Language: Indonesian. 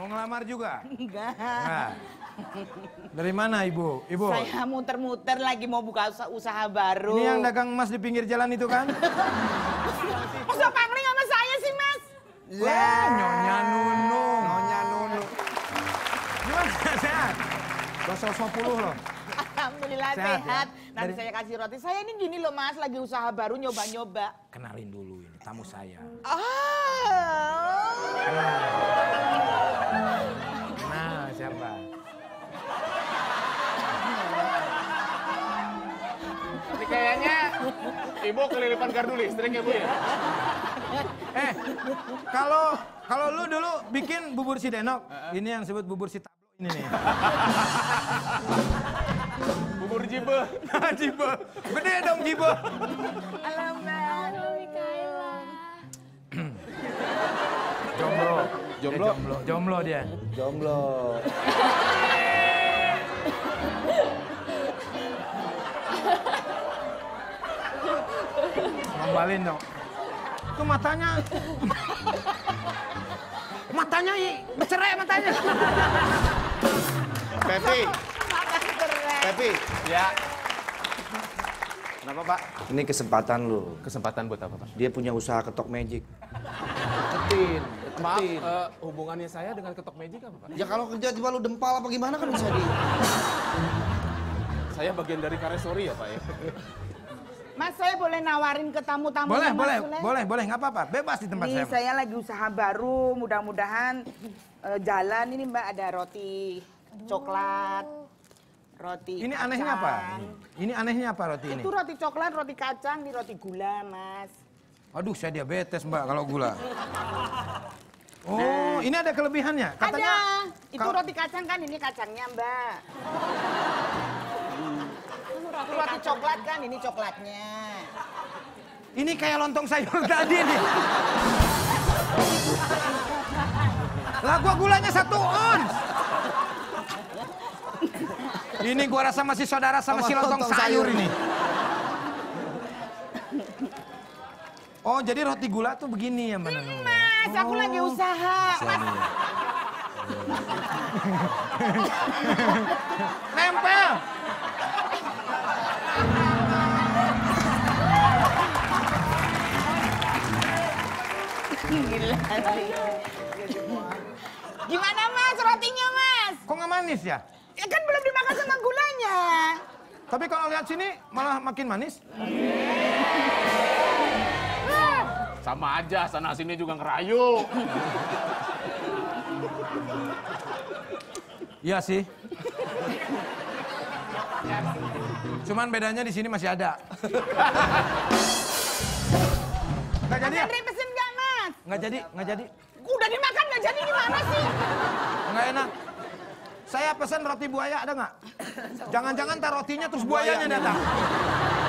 Mau ngelamar juga? Enggak. Enggak. Dari mana ibu? Ibu? Saya muter-muter lagi mau buka usaha baru. Ini yang dagang emas di pinggir jalan itu kan? Masa pangling sama saya sih, Mas? Lah, Nyonya Nunu. Nyonya Nunu. Gimana sehat? 250 loh. Alhamdulillah Sehat, sehat. ya? Nanti saya kasih roti. Saya ini gini loh, Mas, lagi usaha baru nyoba-nyoba. Kenalin dulu ini tamu saya. Nah, siapa? Ini kayaknya ibu kelilipan gardu listrik ya bu ya? Kalau lu dulu bikin bubur si Denok, ini yang disebut bubur si Tablo ini nih. Bubur jibe. Jibe. Gede dong jibe. Alamak. Halo Mikaela. Jomblo. Jomblo? Dia jomblo dia. Jomblo. Ngombalin dong. Itu matanya. Matanya bercerai matanya. Pepi. Pepi. Ya. Kenapa pak? Ini kesempatan lu. Kesempatan buat apa pak? Dia punya usaha ketok magic. Deketin. Maaf, hubungannya saya dengan ketok magic apa pak? Ya kalau kerja tiba lu dempal apa gimana kan bisa di... Saya bagian dari karesori ya pak ya? Mas, saya boleh nawarin ke tamu-tamu? Boleh, nggak apa-apa, bebas di tempat Ini saya. saya lagi usaha baru, mudah-mudahan jalan. Ini Mbak ada roti coklat, roti Ini kacang. anehnya apa? Ini anehnya apa roti ini? Itu roti coklat, roti kacang, ini roti gula, Mas. Aduh, saya diabetes Mbak kalau gula. Oh, ini ada kelebihannya? Katanya, ada, itu roti kacang kan, ini kacangnya Mbak. Itu roti coklat kan, ini coklatnya. ini kayak lontong sayur tadi nih. Lah gua gulanya 1 ons. Ini gua rasa masih saudara sama si lontong sayur ini. Oh, jadi roti gula tuh begini ya, Mbak Nunu? Mas, aku lagi usaha. Mas, Nempel. gila. Gimana Mas, rotinya Mas? Kok nggak manis ya? Ya kan belum dimakan sama gulanya. Tapi kalau lihat sini malah makin manis. Sama aja, sana sini juga ngerayu. Iya sih. Cuman bedanya di sini masih ada. Nggak jadi ya? Andre pesen nggak Mas? Nggak jadi. Udah dimakan nggak jadi gimana sih? Nggak enak. Saya pesan roti buaya ada nggak? Jangan-jangan tar rotinya terus buayanya datang.